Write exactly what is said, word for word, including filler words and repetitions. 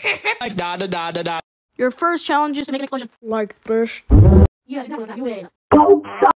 Like da da da da da. Your first challenge is to make an explosion. Like this. Yes, exactly. You made it.